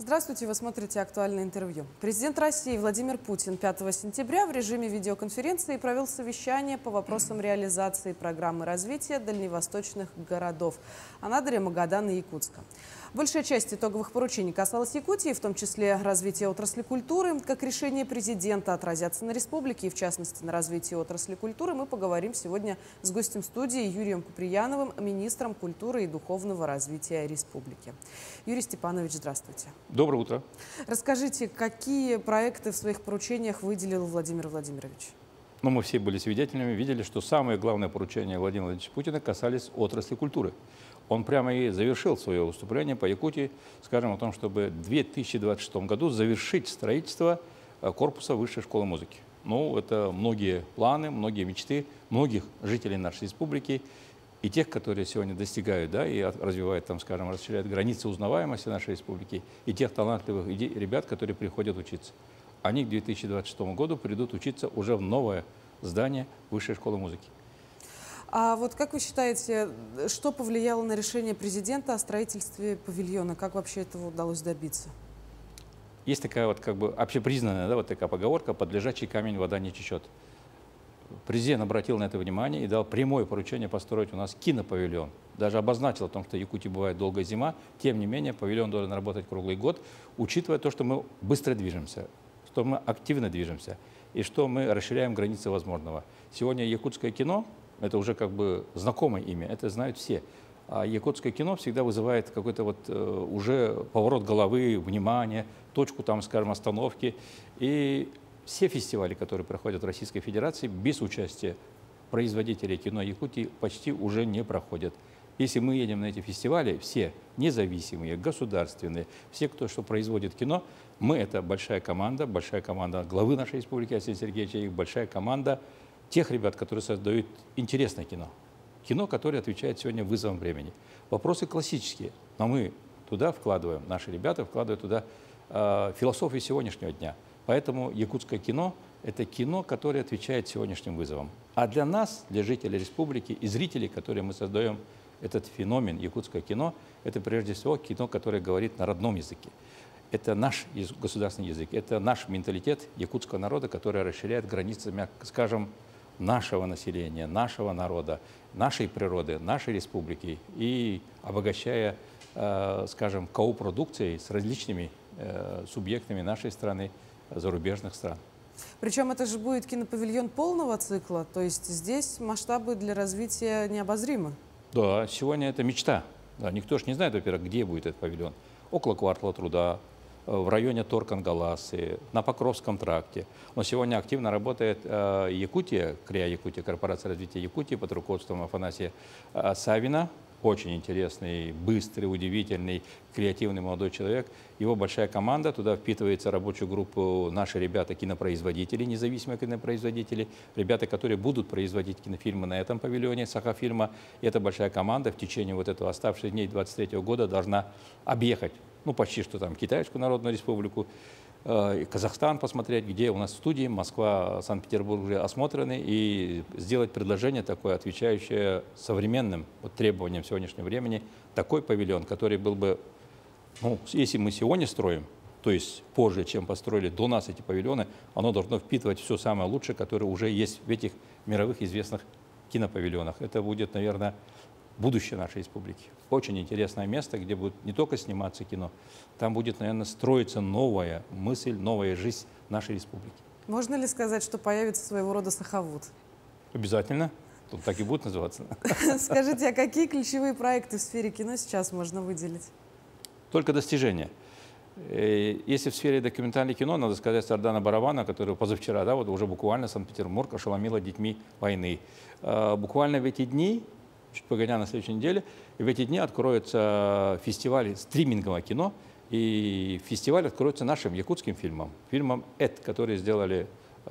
Здравствуйте, вы смотрите «Актуальное интервью». Президент России Владимир Путин 5 сентября в режиме видеоконференции провел совещание по вопросам реализации программы развития дальневосточных городов Анадыря, Магадана и Якутска. Большая часть итоговых поручений касалась Якутии, в том числе развития отрасли культуры. Как решение президента отразятся на республике и, в частности, на развитии отрасли культуры, мы поговорим сегодня с гостем студии Юрием Куприяновым, министром культуры и духовного развития республики. Юрий Степанович, здравствуйте. Доброе утро. Расскажите, какие проекты в своих поручениях выделил Владимир Владимирович? Мы все были свидетелями, видели, что самые главные поручения Владимира Владимировича Путина касались отрасли культуры. Он прямо и завершил свое выступление по Якутии, скажем, о том, чтобы в 2026 году завершить строительство корпуса Высшей школы музыки. Это многие планы, многие мечты многих жителей нашей республики и тех, которые сегодня достигают, и развивают, расширяют границы узнаваемости нашей республики, и тех талантливых ребят, которые приходят учиться. Они к 2026 году придут учиться уже в новое здание Высшей школы музыки. А вот как вы считаете, что повлияло на решение президента о строительстве павильона? Как вообще этого удалось добиться? Есть такая общепризнанная такая поговорка: «Под лежачий камень вода не течет». Президент обратил на это внимание и дал прямое поручение построить у нас кинопавильон. Даже обозначил о том, что в Якутии бывает долгая зима. Тем не менее, павильон должен работать круглый год, учитывая то, что мы быстро движемся, что мы активно движемся и что мы расширяем границы возможного. Сегодня якутское кино — это уже знакомое имя, это знают все. А якутское кино всегда вызывает какой-то уже поворот головы, внимание, точку остановки. И все фестивали, которые проходят в Российской Федерации, без участия производителей кино Якутии почти уже не проходят. Если мы едем на эти фестивали, все независимые, государственные, все, кто производит кино, мы — это большая команда главы нашей республики Арсения Сергеевича, и большая команда тех ребят, которые создают интересное кино. Кино, которое отвечает сегодня вызовам времени. Вопросы классические, но мы туда вкладываем, наши ребята вкладывают туда философию сегодняшнего дня. Поэтому якутское кино — это кино, которое отвечает сегодняшним вызовам. А для нас, для жителей республики и зрителей, которые мы создаем этот феномен якутское кино, это прежде всего кино, которое говорит на родном языке. Это наш государственный язык, это наш менталитет якутского народа, который расширяет границы, нашего населения, нашего народа, нашей природы, нашей республики и обогащая, копродукцией с различными субъектами нашей страны, зарубежных стран. Причем это же будет кинопавильон полного цикла, то есть здесь масштабы для развития необозримы. Да, сегодня это мечта. Да, никто же не знает, во-первых, где будет этот павильон. Около Квартала труда, в районе Торкангаласы, на Покровском тракте. Но сегодня активно работает Якутия, КРИА Якутия, Корпорация развития Якутии под руководством Афанасия Савина. Очень интересный, быстрый, удивительный, креативный молодой человек. Его большая команда, туда впитывается рабочую группу наши ребята, кинопроизводители, независимые кинопроизводители, ребята, которые будут производить кинофильмы на этом павильоне Сахафильма. И эта большая команда в течение этого оставшихся дней 2023 года должна объехать, почти что Китайскую Народную Республику, Казахстан посмотреть, где у нас студии, Москва, Санкт-Петербург уже осмотрены, и сделать предложение такое, отвечающее современным требованиям сегодняшнего времени, такой павильон, который был бы, если мы сегодня строим, то есть позже, чем построили до нас эти павильоны, оно должно впитывать все самое лучшее, которое уже есть в этих мировых известных кинопавильонах. Это будет, наверное, будущее нашей республики. Очень интересное место, где будет не только сниматься кино, там будет, наверное, строиться новая мысль, новая жизнь нашей республики. Можно ли сказать, что появится своего рода Сахавуд? Обязательно. Тут так и будет называться. Скажите, а какие ключевые проекты в сфере кино сейчас можно выделить? Только достижения. Если в сфере документального кино, надо сказать Сардана Барабана, который позавчера, уже буквально Санкт-Петербург ошеломила детьми войны. Буквально в эти дни, чуть погодя на следующей неделе, в эти дни откроется фестиваль стримингового кино, и фестиваль откроется нашим якутским фильмом «Эд», который сделали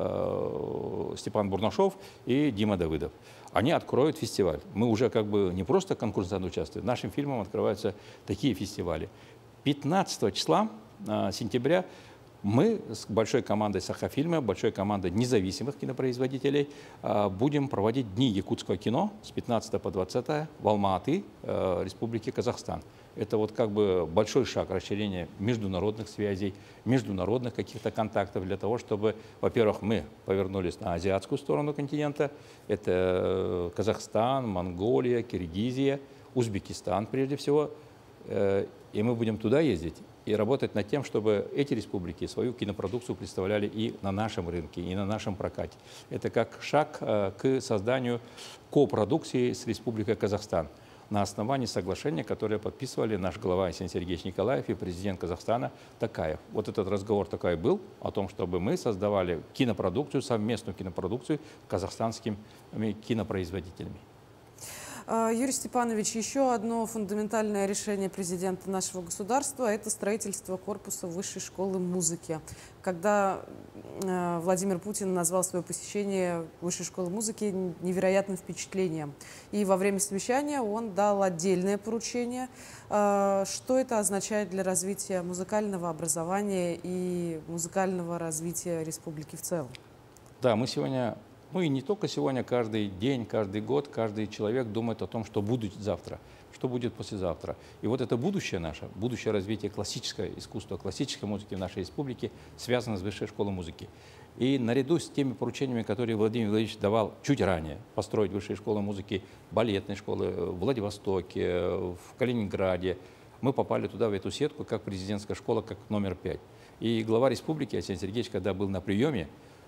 Степан Бурнашов и Дима Давыдов. Они откроют фестиваль. Мы уже не просто конкурсанты участвуем, нашим фильмам открываются такие фестивали. 15 числа сентября Мы с большой командой Сахафильма, большой командой независимых кинопроизводителей будем проводить Дни якутского кино с 15 по 20 в Алма-Аты, Республики Казахстан. Это вот как бы большой шаг расширения международных связей, международных каких-то контактов для того, чтобы, во-первых, мы повернулись на азиатскую сторону континента. Это Казахстан, Монголия, Киргизия, Узбекистан прежде всего. И мы будем туда ездить и работать над тем, чтобы эти республики свою кинопродукцию представляли и на нашем рынке, и на нашем прокате. Это как шаг к созданию копродукции с Республикой Казахстан на основании соглашения, которое подписывали наш глава Арсений Сергеевич Николаев и президент Казахстана Токаев. Вот этот разговор такой был о том, чтобы мы создавали кинопродукцию, совместную кинопродукцию с казахстанскими кинопроизводителями. Юрий Степанович, еще одно фундаментальное решение президента нашего государства – это строительство корпуса Высшей школы музыки. Когда Владимир Путин назвал свое посещение Высшей школы музыки невероятным впечатлением. И во время совещания он дал отдельное поручение. Что это означает для развития музыкального образования и музыкального развития республики в целом? Да, мы сегодня... Ну и не только сегодня, каждый день, каждый год, каждый человек думает о том, что будет завтра, что будет послезавтра. И вот это будущее наше, будущее развитие классического искусства, классической музыки в нашей республике связано с Высшей школой музыки. И наряду с теми поручениями, которые Владимир Владимирович давал чуть ранее, построить Высшие школы музыки, балетные школы в Владивостоке, в Калининграде, мы попали туда, в эту сетку, как президентская школа, как номер 5. И глава республики Арсений Сергеевич, когда был на приеме,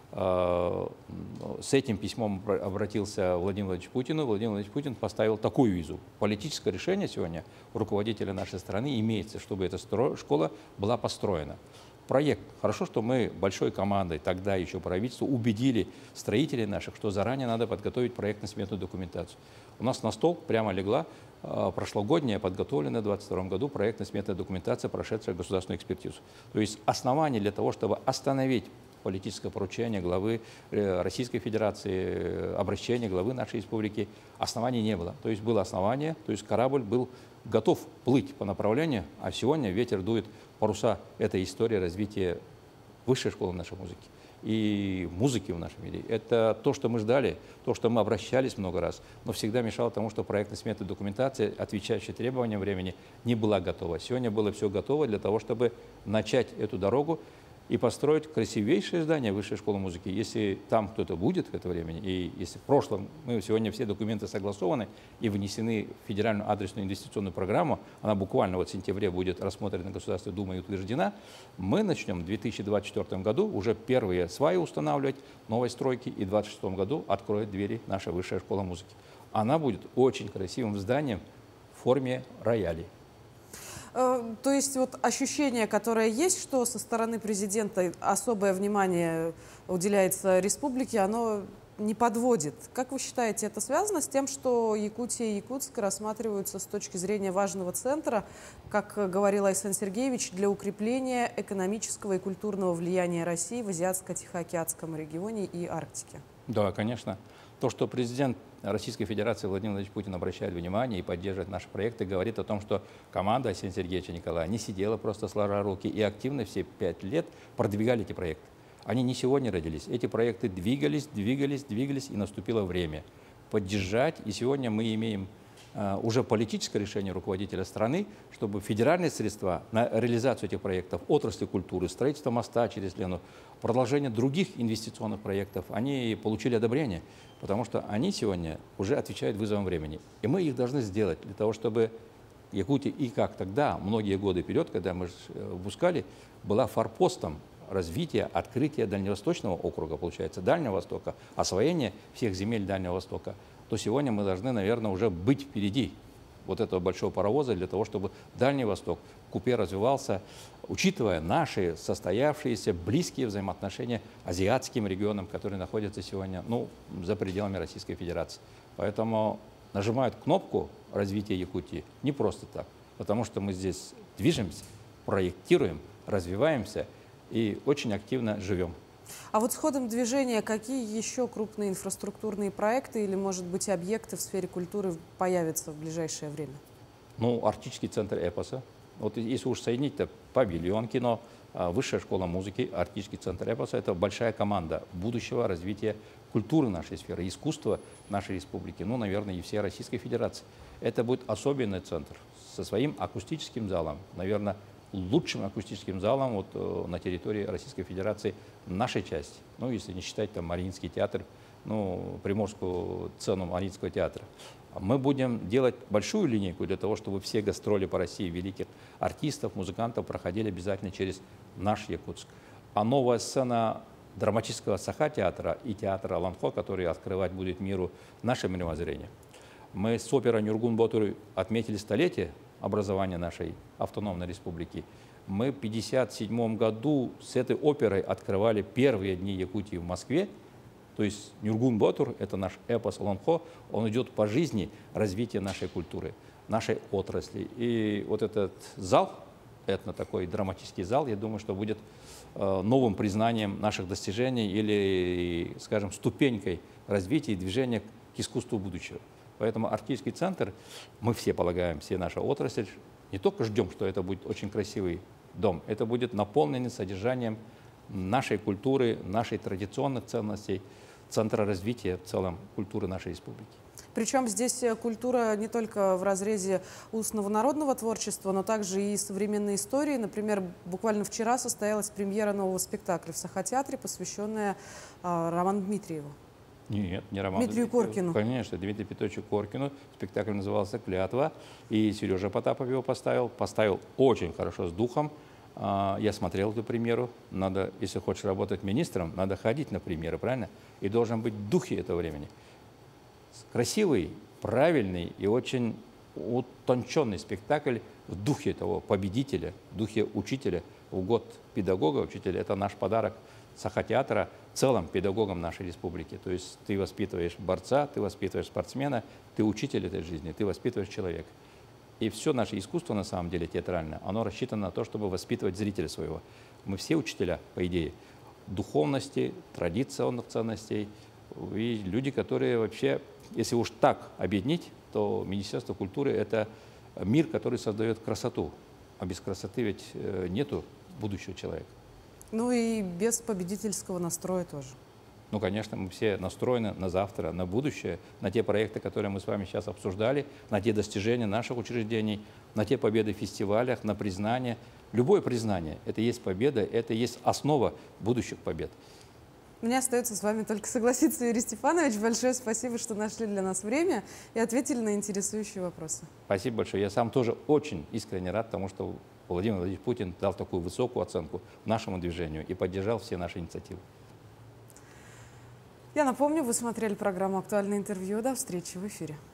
с этим письмом обратился Владимир Владимирович Путину. Владимир Владимирович Путин поставил такую визу. Политическое решение сегодня руководителя нашей страны имеется, чтобы эта школа была построена. Проект. Хорошо, что мы большой командой, тогда еще правительство, убедили строителей наших, что заранее надо подготовить проектно-сметную документацию. У нас на стол прямо легла прошлогодняя, подготовленная в 2022 году проектно-сметная документация, прошедшая государственную экспертизу. То есть основание для того, чтобы остановить политическое поручение главы Российской Федерации, обращение главы нашей республики, оснований не было. То есть было основание, то есть корабль был готов плыть по направлению, а сегодня ветер дует паруса этой истории развития Высшей школы нашей музыки и музыки в нашем мире. Это то, что мы ждали, то, что мы обращались много раз, но всегда мешало тому, что проектно-сметная документация, отвечающая требованиям времени, не была готова. Сегодня было все готово для того, чтобы начать эту дорогу и построить красивейшее здание Высшей школы музыки. Если там кто-то будет к этому времени, и если в прошлом, мы сегодня все документы согласованы и внесены в федеральную адресную инвестиционную программу, она буквально вот в сентябре будет рассмотрена Государственной Думой и утверждена, мы начнем в 2024 году уже первые сваи устанавливать, новой стройки, и в 2026 году откроет двери наша Высшая школа музыки. Она будет очень красивым зданием в форме роялей. То есть вот ощущение, которое есть, что со стороны президента особое внимание уделяется республике, оно не подводит. Как вы считаете, это связано с тем, что Якутия и Якутск рассматриваются с точки зрения важного центра, как говорил Арсений Сергеевич, для укрепления экономического и культурного влияния России в Азиатско-Тихоокеанском регионе и Арктике? Да, конечно. То, что президент Российской Федерации Владимир Владимирович Путин обращает внимание и поддерживает наши проекты, говорит о том, что команда Арсения Сергеевича Николая не сидела просто сложа руки и активно все 5 лет продвигали эти проекты. Они не сегодня родились. Эти проекты двигались, и наступило время поддержать. И сегодня мы имеем уже политическое решение руководителя страны, чтобы федеральные средства на реализацию этих проектов, отрасли культуры, строительство моста через Лену, продолжение других инвестиционных проектов, они получили одобрение, потому что они сегодня уже отвечают вызовам времени. И мы их должны сделать для того, чтобы Якутия и как тогда, многие годы вперед, когда мы выпускали, была форпостом развития, открытия Дальневосточного округа, получается, Дальнего Востока, освоения всех земель Дальнего Востока, то сегодня мы должны, наверное, уже быть впереди вот этого большого паровоза для того, чтобы Дальний Восток в купе развивался, учитывая наши состоявшиеся близкие взаимоотношения азиатским регионам, которые находятся сегодня за пределами Российской Федерации. Поэтому нажимают кнопку развития Якутии не просто так, потому что мы здесь движемся, проектируем, развиваемся и очень активно живем. А вот с ходом движения какие еще крупные инфраструктурные проекты или, может быть, объекты в сфере культуры появятся в ближайшее время? Арктический центр эпоса. Вот если уж соединить, то павильон кино, Высшая школа музыки, артистский центр эпоса – это большая команда будущего развития культуры нашей сферы, искусства нашей республики, ну, наверное, и всей Российской Федерации. Это будет особенный центр со своим акустическим залом, наверное, лучшим акустическим залом вот, на территории Российской Федерации нашей части. Ну, если не считать там Мариинский театр, ну, приморскую цену Мариинского театра. Мы будем делать большую линейку для того, чтобы все гастроли по России великих артистов, музыкантов проходили обязательно через наш Якутск. А новая сцена драматического Саха-театра и театра Аланхо, который открывать будет миру наше мировоззрение. Мы с оперой Нюргун-Ботур отметили столетие образования нашей автономной республики. Мы в 1957 году с этой оперой открывали первые дни Якутии в Москве. То есть Нюргун-Ботур – это наш эпос Аланхо, он идет по жизни развития нашей культуры, нашей отрасли. И вот этот зал, это такой драматический зал, я думаю, что будет новым признанием наших достижений или, скажем, ступенькой развития и движения к искусству будущего. Поэтому артистский центр, мы все полагаем, все наша отрасль, не только ждем, что это будет очень красивый дом, это будет наполненный содержанием нашей культуры, наших традиционных ценностей, центра развития в целом культуры нашей республики. Причем здесь культура не только в разрезе устного народного творчества, но также и современной истории. Например, буквально вчера состоялась премьера нового спектакля в Саха-театре, посвященная Роману Дмитриеву. Нет, не Роману Дмитрию Коркину. Конечно, Дмитрию Петровичу Коркину. Спектакль назывался «Клятва». И Сережа Потапов его поставил. Поставил очень хорошо, с духом. Я смотрел эту премьеру. Надо, если хочешь работать министром, надо ходить на премьеры, правильно? И должен быть в духе этого времени. Красивый, правильный и очень утонченный спектакль в духе того победителя, в духе учителя. В год педагога, учителя – это наш подарок Саха-театра целым педагогам нашей республики. То есть ты воспитываешь борца, ты воспитываешь спортсмена, ты учитель этой жизни, ты воспитываешь человека. И все наше искусство, на самом деле, театральное, оно рассчитано на то, чтобы воспитывать зрителя своего. Мы все учителя, по идее, духовности, традиционных ценностей. И люди, которые вообще, если уж так объединить, то Министерство культуры – это мир, который создает красоту. А без красоты ведь нету будущего человека. Ну и без победительского настроя тоже. Ну, конечно, мы все настроены на завтра, на будущее, на те проекты, которые мы с вами сейчас обсуждали, на те достижения наших учреждений, на те победы в фестивалях, на признание. Любое признание – это есть победа, это есть основа будущих побед. Мне остается с вами только согласиться, Юрий Степанович. Большое спасибо, что нашли для нас время и ответили на интересующие вопросы. Спасибо большое. Я сам тоже очень искренне рад тому, что Владимир Владимирович Путин дал такую высокую оценку нашему движению и поддержал все наши инициативы. Я напомню, вы смотрели программу «Актуальное интервью». До встречи в эфире.